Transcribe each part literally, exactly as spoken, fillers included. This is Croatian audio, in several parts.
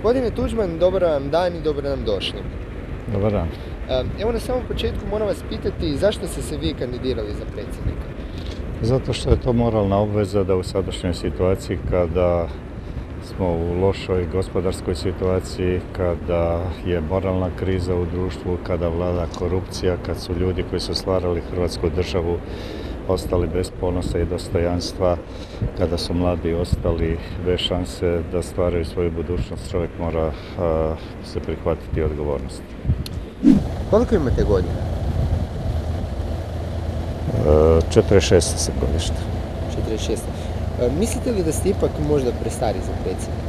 Gospodine Tuđman, dobar vam dan i dobro nam došli. Dobar dan. Evo na samom početku moram vas pitati zašto ste se vi kandidirali za predsjednika? Zato što je to moralna obveza da u sadašnjoj situaciji kada smo u lošoj gospodarskoj situaciji, kada je moralna kriza u društvu, kada vlada korupcija, kad su ljudi koji su stvarali Hrvatsku državu ostali bez ponosa i dostojanstva, kada su mladi ostali bez šanse da stvaraju svoju budućnost, čovjek mora a, se prihvatiti odgovornosti. Koliko imate godina? E, četrdeset šest sam godište. četrdeset šest. E, mislite li da ste ipak možda prestari za predsjednika?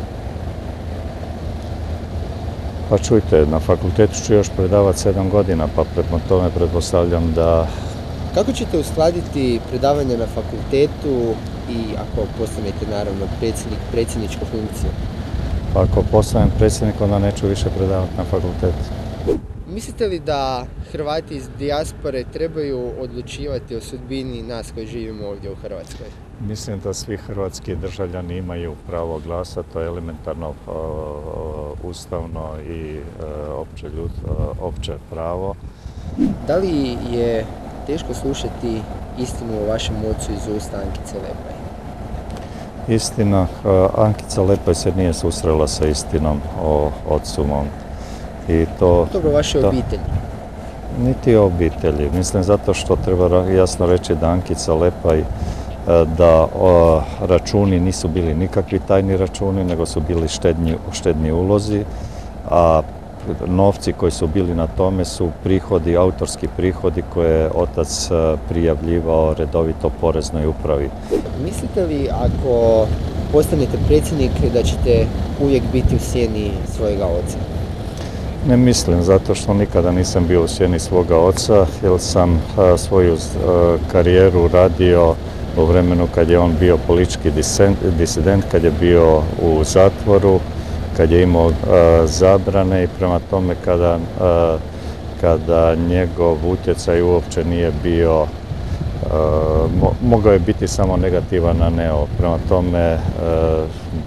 Pa čujte, na fakultetu ću još predavati sedam godina, pa prema tome pretpostavljam da... Kako ćete uskladiti predavanje na fakultetu i ako postanete naravno predsjednik, predsjedničku funkciju? Pa ako postanem predsjednik, onda neću više predavati na fakultetu. Mislite li da Hrvati iz dijaspore trebaju odlučivati o sudbini nas koji živimo ovdje u Hrvatskoj? Mislim da svi hrvatski državljani imaju pravo glasa, to je elementarno uh, ustavno i uh, opće, ljud, uh, opće pravo. Da li je teško slušati istinu o vašem ocu iz usta Ankice Lepaj? Istina, uh, Ankica Lepaj se nije susrela sa istinom o ocu mom. I to, Dobro, vaše to, obitelji? Niti obitelji. Mislim zato što treba jasno reći da Ankica Lepaj, da o, računi nisu bili nikakvi tajni računi, nego su bili štednji, štedni ulozi, a novci koji su bili na tome su prihodi, autorski prihodi koje je otac prijavljivao redovito poreznoj upravi. Mislite li ako postanete predsjednik da ćete uvijek biti u sjeni svojega oca? Ne mislim, zato što nikada nisam bio u sjeni svoga oca, jer sam a, svoju a, karijeru radio u vremenu kad je on bio politički disident, kad je bio u zatvoru, kad je imao a, zabrane i prema tome kada, a, kada njegov utjecaj uopće nije bio, a, mo, mogao je biti samo negativan, a ne ovo. Prema tome, a,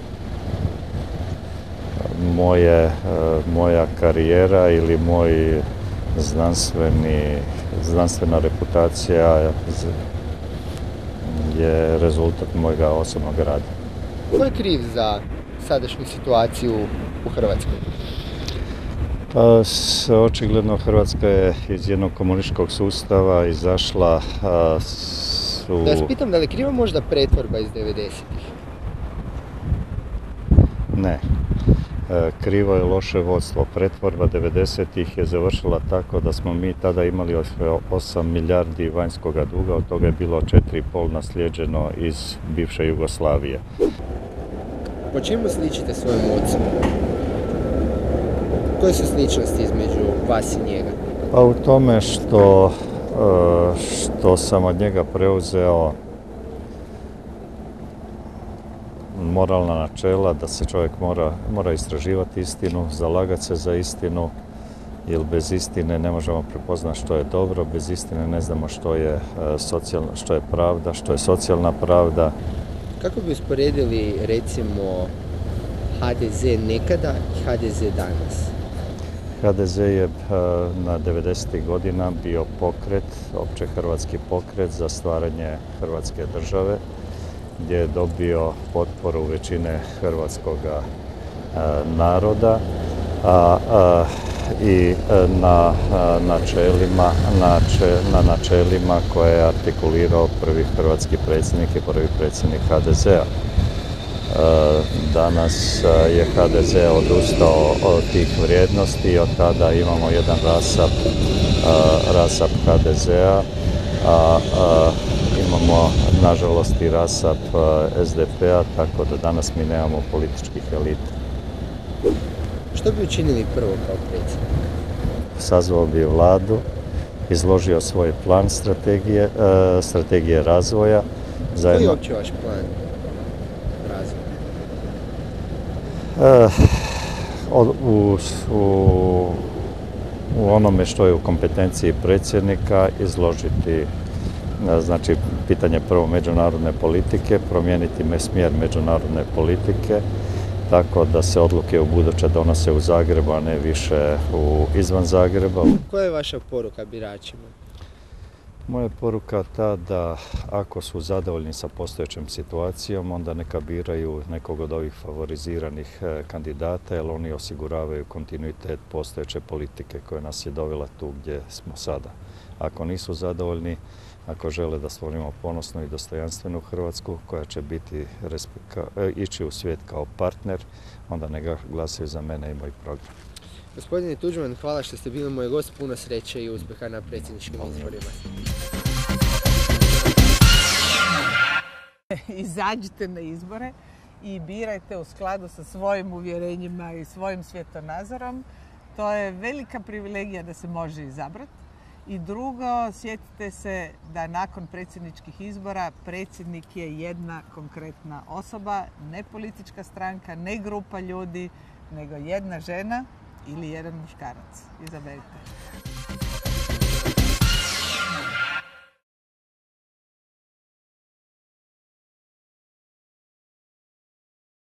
moje, moja karijera ili moj znanstveni, znanstvena reputacija je rezultat mojega osobnog rada. Ko je kriv za sadašnju situaciju u Hrvatskoj? Pa, očigledno Hrvatska je iz jednog komunističkog sustava izašla a, su... Da vas pitam, da li je kriva možda pretvorba iz devedesetih? Ne. Krivo je loše vodstvo. Pretvorba devedesetih je završila tako da smo mi tada imali osam milijardi vanjskog duga, od toga je bilo četiri i pol naslijeđeno iz bivše Jugoslavije. Po čemu sličite svojom ocu? Koje su sličnosti između vas i njega? Pa u tome što, što sam od njega preuzeo moralna načela, da se čovjek mora, mora istraživati istinu, zalagati se za istinu, jer bez istine ne možemo prepoznati što je dobro, bez istine ne znamo što je, socijalna, što je pravda, što je socijalna pravda. Kako bi usporedili recimo ha de ze nekada i ha de ze danas? ha de ze je na devedesetih godina bio pokret, opće hrvatski pokret za stvaranje Hrvatske države, gdje je dobio potporu većine hrvatskog naroda a, a, i na a, načelima, nače, na načelima koje je artikulirao prvi hrvatski predsjednik i prvi predsjednik ha de zea. Danas je ha de ze odustao od tih vrijednosti i od tada imamo jedan rasap, rasap ha de zea, a, a imamo nažalost i rasap es de pe-a, tako da danas mi nemamo političkih elita. Što bi učinili prvo kao predsjednik? Sazvao bi vladu, izložio svoj plan strategije, strategije razvoja. Koji je uopće vaš plan razvoja? U, u, u onome što je u kompetenciji predsjednika izložiti, znači pitanje prvo međunarodne politike, promijeniti smjer međunarodne politike tako da se odluke u buduće donose u Zagrebu, a ne više u izvan Zagreba. Koja je vaša poruka biračima? Moja poruka je ta da ako su zadovoljni sa postojećom situacijom, onda neka biraju nekog od ovih favoriziranih kandidata, jer oni osiguravaju kontinuitet postojeće politike koja nas je dovela tu gdje smo sada. Ako nisu zadovoljni, ako žele da stvorimo ponosnu i dostojanstvenu Hrvatsku koja će biti, ići u svijet kao partner, onda neka glasaju za mene i moj program. Gospodine Tuđman, hvala što ste bili moj gost, puno sreće i uspjeha na predsjedničkim izborima. Izađite na izbore i birajte u skladu sa svojim uvjerenjima i svojim svjetonazorom. To je velika privilegija da se može izabrati. I drugo, sjetite se da nakon predsjedničkih izbora predsjednik je jedna konkretna osoba, ne politička stranka, ne grupa ljudi, nego jedna žena ili jedan muškarac. Izaberite.